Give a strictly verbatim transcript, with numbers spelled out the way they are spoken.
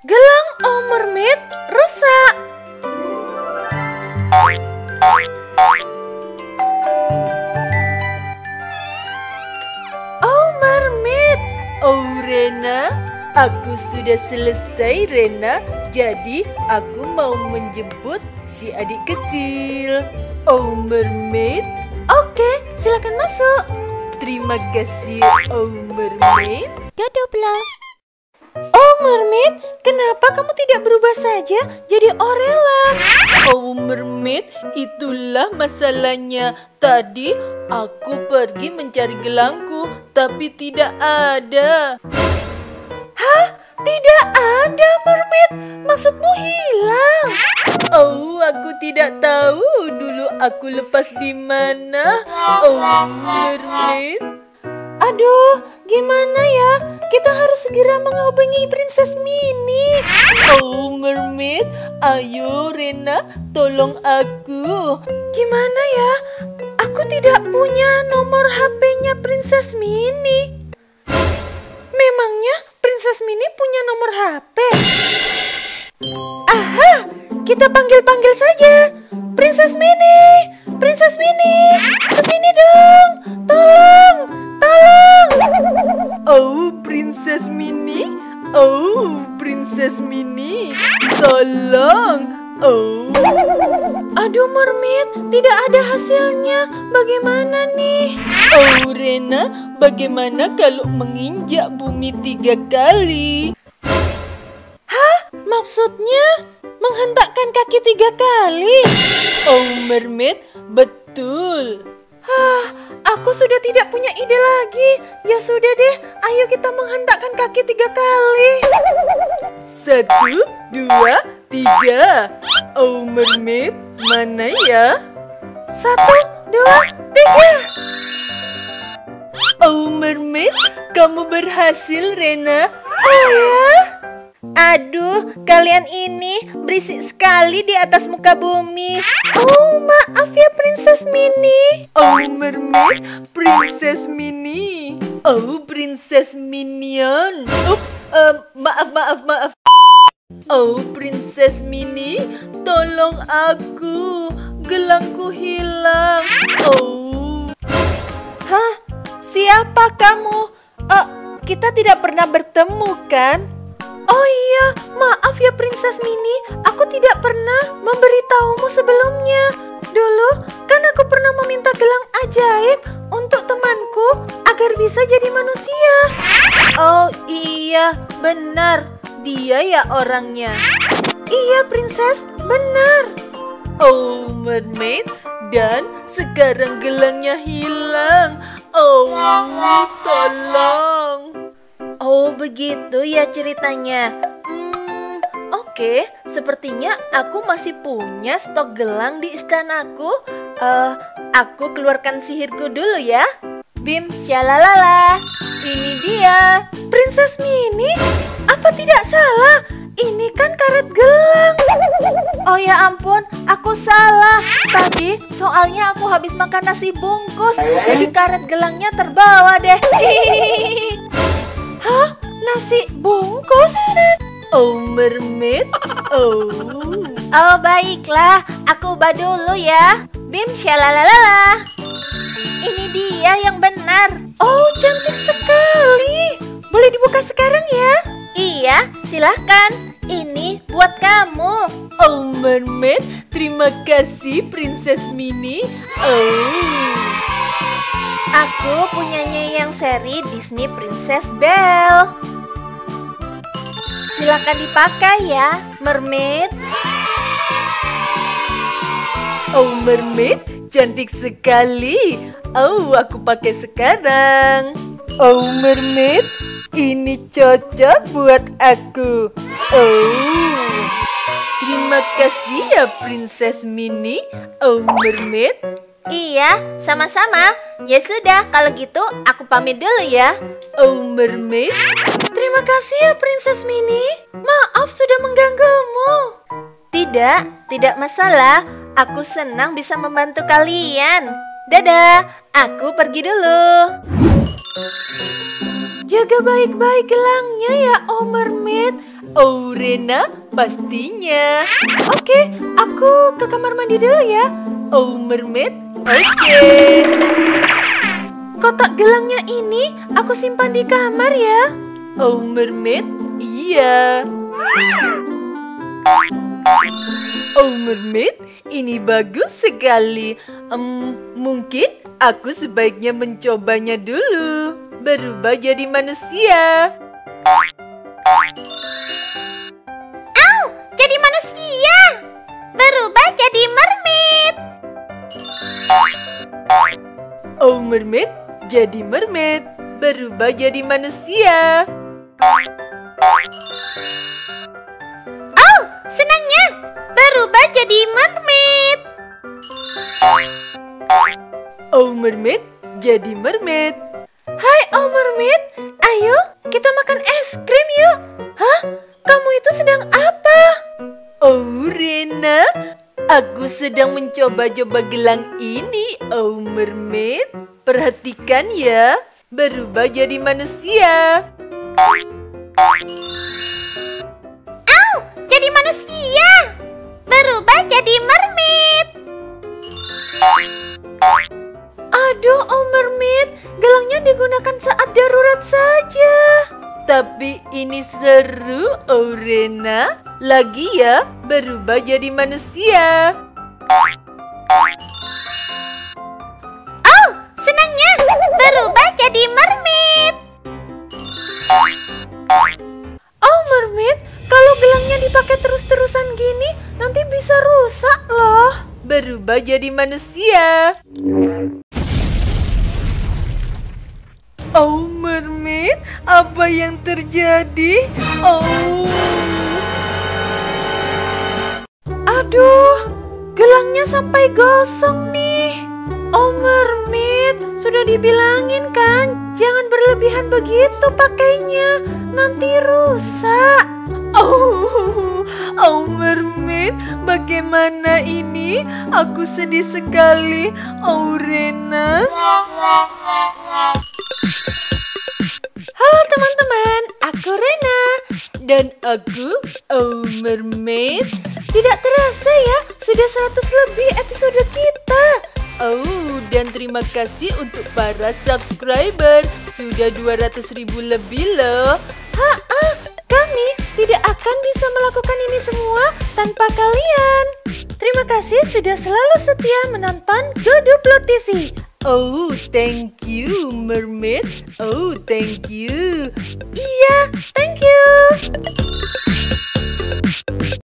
Gelang Oh Mermaid rusak. Oh Mermaid, oh Rena, aku sudah selesai Rena. Jadi aku mau menjemput si adik kecil. Oh Mermaid, oke, silakan masuk. Terima kasih Oh Mermaid. Dodoblah. Oh Mermaid, kenapa kamu tidak berubah saja jadi Orella? Oh Mermaid, itulah masalahnya. Tadi aku pergi mencari gelangku, tapi tidak ada. Hah? Tidak ada Mermaid? Maksudmu hilang? Oh, aku tidak tahu dulu aku lepas di mana. Oh Mermaid. Aduh, gimana ya? Kita harus segera menghubungi Princess Minnie. Oh Mermaid, ayo Rena, tolong aku. Gimana ya? Aku tidak punya nomor H P-nya Princess Minnie. Memangnya Princess Minnie punya nomor H P? Aha, kita panggil-panggil saja. Princess Minnie, Princess Minnie, kesini dong, tolong. Tolong! Oh, Princess Minnie. Oh, Princess Minnie. Tolong. Oh. Aduh, Mermaid, tidak ada hasilnya. Bagaimana nih? Oh, Rena, bagaimana kalau menginjak bumi tiga kali? Hah? Maksudnya menghentakkan kaki tiga kali? Oh, Mermaid, betul. Hah, aku sudah tidak punya ide lagi. Ya sudah deh, ayo kita menghentakkan kaki tiga kali. Satu, dua, tiga. Oh Mermaid, mana ya? Satu, dua, tiga. Oh Mermaid, kamu berhasil Rena. Oh ya? Aduh, kalian ini berisik sekali di atas muka bumi. Oh, maaf ya Princess Minnie. Oh, Mermaid, Princess Minnie. Oh, Princess Minion. Ups, um, maaf, maaf, maaf. Oh, Princess Minnie, tolong aku. Gelangku hilang. Oh. Hah? Siapa kamu? Oh, kita tidak pernah bertemu kan? Oh iya, maaf ya Princess Minnie, aku tidak pernah memberitahumu sebelumnya. Dulu kan aku pernah meminta gelang ajaib untuk temanku agar bisa jadi manusia. Oh iya, benar, dia ya orangnya. Iya Princess, benar. Oh Mermaid, dan sekarang gelangnya hilang. Oh, tolong. Oh begitu ya ceritanya. Hmm, oke, okay. Sepertinya aku masih punya stok gelang di istanaku. Uh, aku keluarkan sihirku dulu ya. Bim, syalalala. Ini dia. Princess Minnie, apa tidak salah? Ini kan karet gelang. Oh ya ampun, aku salah. Tadi soalnya aku habis makan nasi bungkus, jadi karet gelangnya terbawa deh. Hah? Nasi bungkus? Oh Mermaid? Oh. Oh baiklah, aku ubah dulu ya. Bim syalalala. Ini dia yang benar. Oh cantik sekali. Boleh dibuka sekarang ya? Iya, silahkan. Ini buat kamu. Oh Mermaid, terima kasih Princess Minnie. Oh. Aku punyanya yang seri Disney Princess Belle. Silakan dipakai ya, Mermaid. Oh, Mermaid, cantik sekali. Oh, aku pakai sekarang. Oh, Mermaid, ini cocok buat aku. Oh, terima kasih ya Princess Minnie. Oh, Mermaid. Iya, sama-sama. Ya sudah, kalau gitu aku pamit dulu ya. Oh Mermaid, terima kasih ya Princess Minnie. Maaf sudah mengganggumu. Tidak, tidak masalah. Aku senang bisa membantu kalian. Dadah, aku pergi dulu. Jaga baik-baik gelangnya ya Oh Mermaid. Oh, Rena, pastinya. Oke, aku ke kamar mandi dulu ya. Oh, mermaid, oke. Kotak gelangnya ini aku simpan di kamar ya. Oh, mermaid, iya. Oh, mermaid, ini bagus sekali. Um, mungkin aku sebaiknya mencobanya dulu. Berubah jadi manusia. Au, jadi manusia. Berubah jadi mermaid. Oh, mermaid, jadi mermaid. Berubah jadi manusia. Oh, senangnya. Berubah jadi mermaid. Oh, mermaid, jadi mermaid. Hai, oh mermaid, ayo kita makan es krim yuk. Hah? Kamu itu sedang apa? Oh, Rena, aku sedang mencoba-coba gelang ini, oh mermaid. Perhatikan ya, berubah jadi manusia. Au, jadi manusia. Berubah jadi mermaid. Aduh, oh mermaid, gelangnya digunakan saat darurat saja. Tapi ini seru, oh Rena. Lagi ya, berubah jadi manusia. Oh, senangnya. Berubah jadi mermaid. Oh mermaid, kalau gelangnya dipakai terus-terusan gini, nanti bisa rusak loh. Berubah jadi manusia. Oh mermaid, apa yang terjadi? Oh, aduh, gelangnya sampai gosong nih. Oh mermaid, sudah dibilangin kan, jangan berlebihan begitu pakainya, nanti rusak. Oh, oh mermaid, bagaimana ini? Aku sedih sekali. Oh Rena. Halo teman-teman, aku Rena. Dan aku, oh mermaid. Tidak terasa ya, sudah seratus lebih episode kita. Oh, dan terima kasih untuk para subscriber. Sudah dua ratus ribu lebih loh. Ha-ha, kami tidak akan bisa melakukan ini semua tanpa kalian. Terima kasih sudah selalu setia menonton Goduplo T V. Oh, thank you, mermaid. Oh, thank you. Iya, thank you.